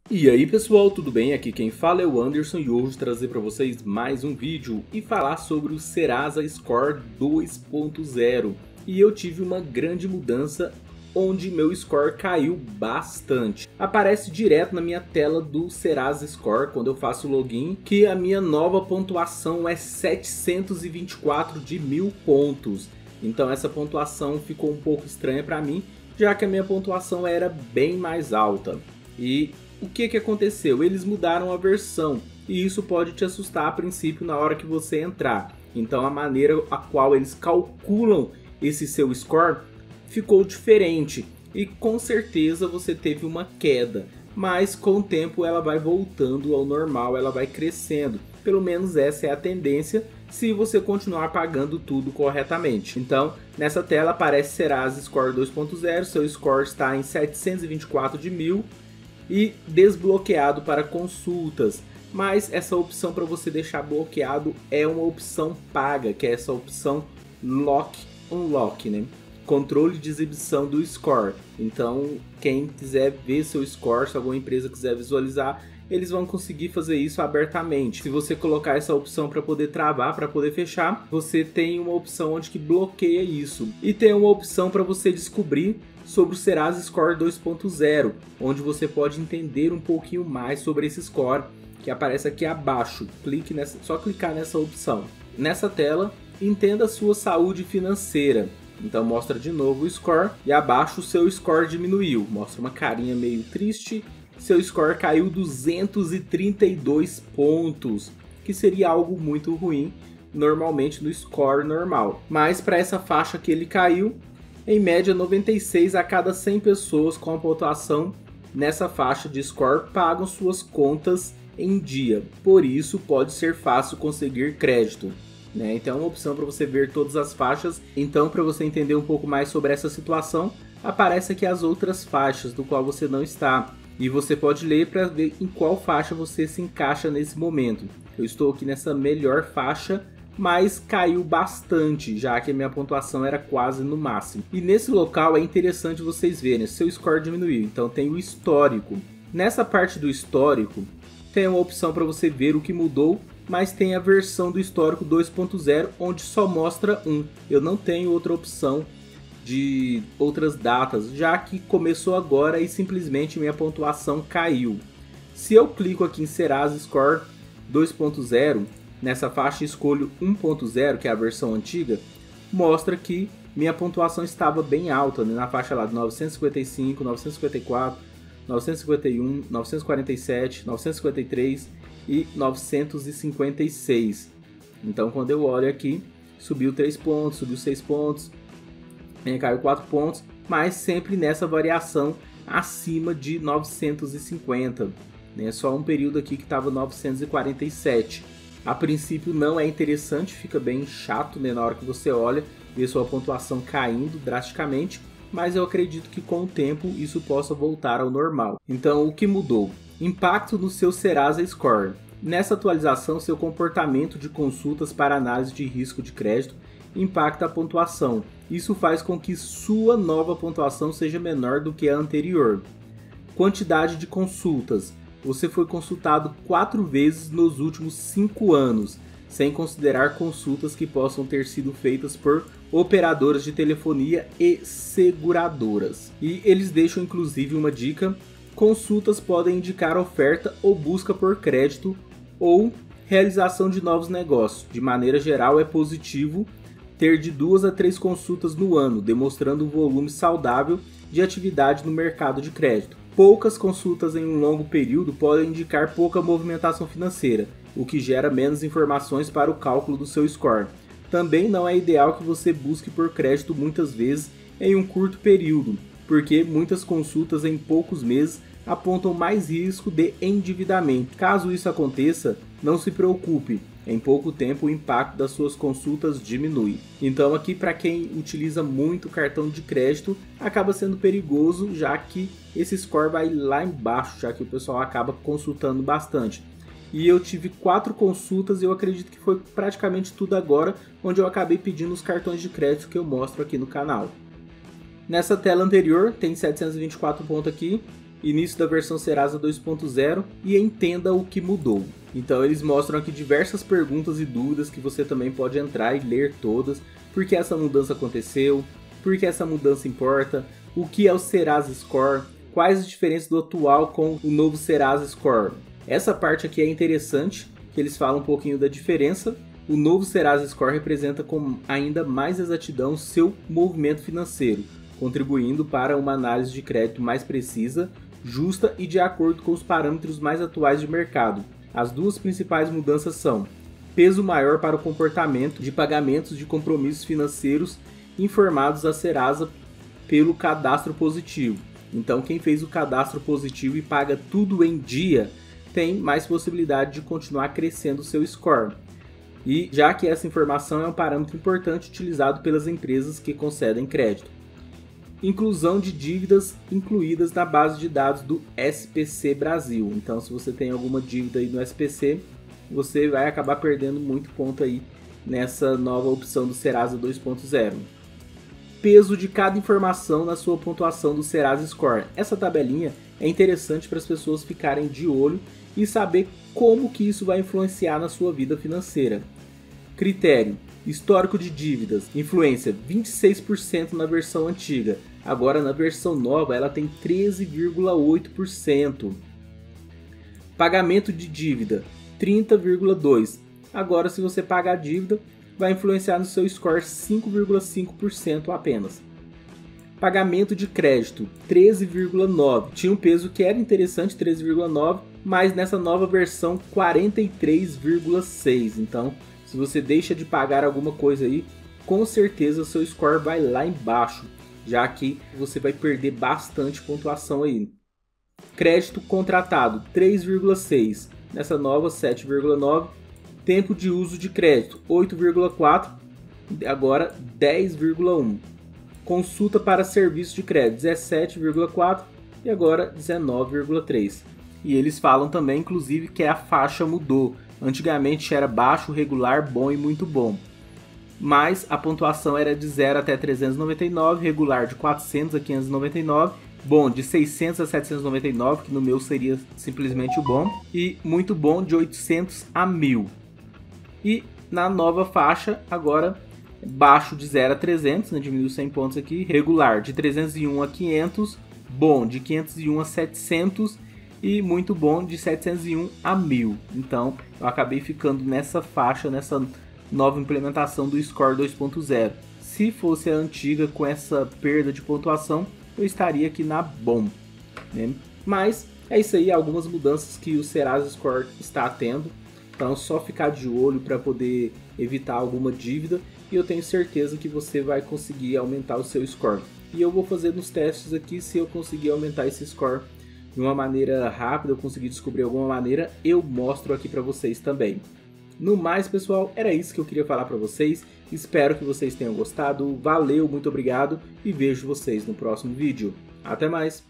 E aí pessoal, tudo bem? Aqui quem fala é o Anderson e hoje trazer para vocês mais um vídeo e falar sobre o Serasa Score 2.0. E eu tive uma grande mudança onde meu score caiu bastante. Aparece direto na minha tela do Serasa Score quando eu faço o login que a minha nova pontuação é 724 de 1000 pontos. Então essa pontuação ficou um pouco estranha para mim, já que a minha pontuação era bem mais alta. E o que aconteceu? Eles mudaram a versão e isso pode te assustar a princípio na hora que você entrar. Então a maneira a qual eles calculam esse seu score ficou diferente e com certeza você teve uma queda. Mas com o tempo ela vai voltando ao normal, ela vai crescendo. Pelo menos essa é a tendência se você continuar pagando tudo corretamente. Então nessa tela aparece Serasa Score 2.0, seu score está em 724 de 1000. E desbloqueado para consultas, mas essa opção para você deixar bloqueado é uma opção paga, que é essa opção Lock Unlock, né? Controle de exibição do score. Então quem quiser ver seu score, se alguma empresa quiser visualizar, eles vão conseguir fazer isso abertamente. Se você colocar essa opção para poder travar, para poder fechar, você tem uma opção onde que bloqueia isso. E tem uma opção para você descobrir sobre o Serasa Score 2.0, onde você pode entender um pouquinho mais sobre esse score, que aparece aqui abaixo. Só clicar nessa opção. Nessa tela, entenda a sua saúde financeira. Então mostra de novo o score e abaixo o seu score diminuiu. Mostra uma carinha meio triste. Seu score caiu 232 pontos, que seria algo muito ruim normalmente no score normal. Mas para essa faixa que ele caiu, em média 96 a cada 100 pessoas com a pontuação nessa faixa de score pagam suas contas em dia. Por isso pode ser fácil conseguir crédito, né? Então é uma opção para você ver todas as faixas. Então para você entender um pouco mais sobre essa situação, aparece aqui as outras faixas do qual você não está. E você pode ler para ver em qual faixa você se encaixa nesse momento. Eu estou aqui nessa melhor faixa, mas caiu bastante, já que a minha pontuação era quase no máximo. E nesse local é interessante vocês verem, seu score diminuiu, então tem o histórico. Nessa parte do histórico, tem uma opção para você ver o que mudou, mas tem a versão do histórico 2.0, onde só mostra um. Eu não tenho outra opção de outras datas, já que começou agora e simplesmente minha pontuação caiu. Se eu clico aqui em Serasa Score 2.0, nessa faixa escolho 1.0, que é a versão antiga, mostra que minha pontuação estava bem alta, né? Na faixa lá de 955, 954, 951, 947, 953 e 956. Então quando eu olho aqui, subiu 3 pontos, subiu 6 pontos, caiu 4 pontos, mas sempre nessa variação acima de 950. Né? Só um período aqui que estava 947. A princípio não é interessante, fica bem chato, né, na hora que você olha, vê sua pontuação caindo drasticamente, mas eu acredito que com o tempo isso possa voltar ao normal. Então o que mudou? Impacto no seu Serasa Score. Nessa atualização, seu comportamento de consultas para análise de risco de crédito impacta a pontuação. Isso faz com que sua nova pontuação seja menor do que a anterior. Quantidade de consultas. Você foi consultado 4 vezes nos últimos 5 anos, sem considerar consultas que possam ter sido feitas por operadoras de telefonia e seguradoras. E eles deixam inclusive uma dica: consultas podem indicar oferta ou busca por crédito ou realização de novos negócios. De maneira geral é positivo ter de 2 a 3 consultas no ano, demonstrando um volume saudável de atividade no mercado de crédito. Poucas consultas em um longo período podem indicar pouca movimentação financeira, o que gera menos informações para o cálculo do seu score. Também não é ideal que você busque por crédito muitas vezes em um curto período, porque muitas consultas em poucos meses apontam mais risco de endividamento. Caso isso aconteça, não se preocupe, em pouco tempo o impacto das suas consultas diminui. Então aqui para quem utiliza muito cartão de crédito acaba sendo perigoso, já que esse score vai lá embaixo, já que o pessoal acaba consultando bastante. E eu tive 4 consultas e eu acredito que foi praticamente tudo agora, onde eu acabei pedindo os cartões de crédito que eu mostro aqui no canal. Nessa tela anterior tem 724 pontos aqui, início da versão Serasa 2.0 e entenda o que mudou. Então eles mostram aqui diversas perguntas e dúvidas que você também pode entrar e ler todas. Por que essa mudança aconteceu? Por que essa mudança importa? O que é o Serasa Score? Quais as diferenças do atual com o novo Serasa Score? Essa parte aqui é interessante, que eles falam um pouquinho da diferença. O novo Serasa Score representa com ainda mais exatidão seu movimento financeiro, contribuindo para uma análise de crédito mais precisa, justa e de acordo com os parâmetros mais atuais de mercado. As duas principais mudanças são peso maior para o comportamento de pagamentos de compromissos financeiros informados à Serasa pelo cadastro positivo. Então quem fez o cadastro positivo e paga tudo em dia tem mais possibilidade de continuar crescendo o seu score. E já que essa informação é um parâmetro importante utilizado pelas empresas que concedem crédito. Inclusão de dívidas incluídas na base de dados do SPC Brasil. Então, se você tem alguma dívida aí no SPC, você vai acabar perdendo muito ponto aí nessa nova opção do Serasa 2.0. Peso de cada informação na sua pontuação do Serasa Score. Essa tabelinha é interessante para as pessoas ficarem de olho e saber como que isso vai influenciar na sua vida financeira. Critério: histórico de dívidas. Influência 26% na versão antiga. Agora na versão nova ela tem 13,8%. Pagamento de dívida 30,2%. Agora se você pagar a dívida vai influenciar no seu score 5,5% apenas. Pagamento de crédito 13,9%. Tinha um peso que era interessante, 13,9%, mas nessa nova versão 43,6%. Então se você deixa de pagar alguma coisa aí, com certeza seu score vai lá embaixo, já que você vai perder bastante pontuação aí. Crédito contratado 3,6%, nessa nova 7,9%. Tempo de uso de crédito 8,4%, agora 10,1%. Consulta para serviço de crédito 17,4% e agora 19,3%. E eles falam também, inclusive, que a faixa mudou. Antigamente era baixo, regular, bom e muito bom. Mas a pontuação era de 0 até 399, regular de 400 a 599, bom de 600 a 799, que no meu seria simplesmente o bom, e muito bom de 800 a 1000. E na nova faixa, agora baixo de 0 a 300, né, diminuiu 100 pontos aqui, regular de 301 a 500, bom de 501 a 700 e muito bom de 701 a 1000. Então eu acabei ficando nessa faixa, nessa nova implementação do Score 2.0. Se fosse a antiga com essa perda de pontuação, eu estaria aqui na bom, né? Mas é isso aí, algumas mudanças que o Serasa Score está tendo. Então só ficar de olho para poder evitar alguma dívida e eu tenho certeza que você vai conseguir aumentar o seu score. E eu vou fazer nos testes aqui, se eu conseguir aumentar esse score de uma maneira rápida, eu conseguir descobrir alguma maneira, eu mostro aqui para vocês também. No mais, pessoal, era isso que eu queria falar para vocês. Espero que vocês tenham gostado. Valeu, muito obrigado e vejo vocês no próximo vídeo. Até mais!